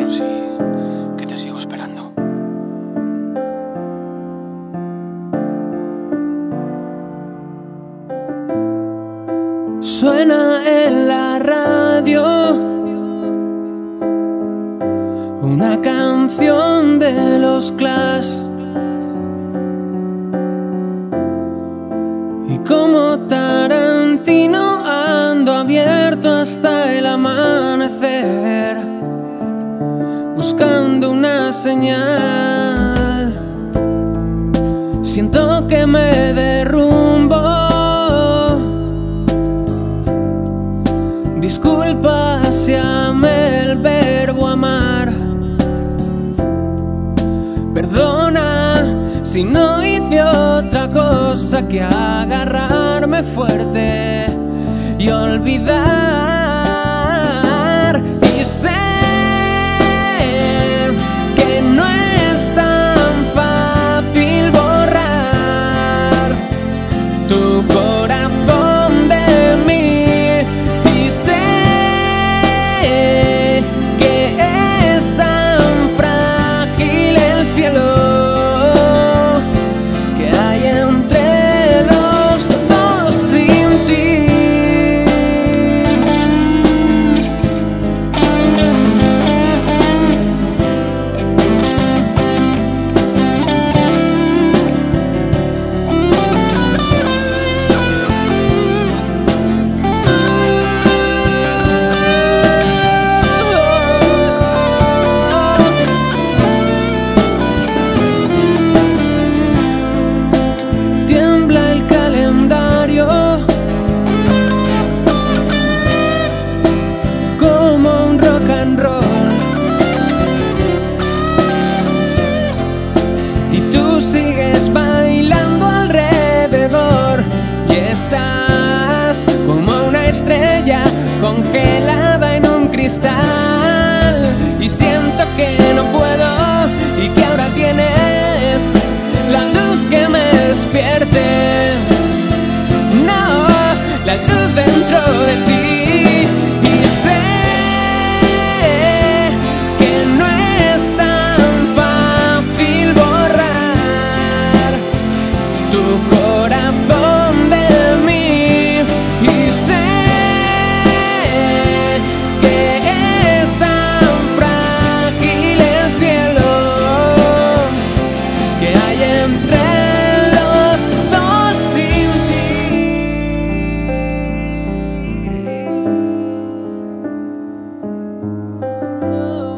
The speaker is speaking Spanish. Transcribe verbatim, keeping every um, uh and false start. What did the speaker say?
años y que te sigo esperando. Suena en la radio una canción de los Clash, y como Tarantino ando abierto hasta el amanecer, buscando una señal. Siento que me derrumbo. Disculpa si amé el verbo amar. Perdona si no hice otra cosa que agarrarme fuerte y olvidar. Y sé que no es tan fácil borrar tu corazón de mí. Y sé que es tan frágil el cielo que hay entre los dos sin ti. Tiembla el calendario como un rock and roll, y tú sigues bailando alrededor, y estás como una estrella congelada en un cristal. Y siento que no puedo y que ahora tienes la luz que me despierte. No, la luz dentro de ti. Y sé que no es tan fácil borrar tu corazón de mí. Y sé que es tan frágil el cielo que hay entre los dos sin ti. Oh.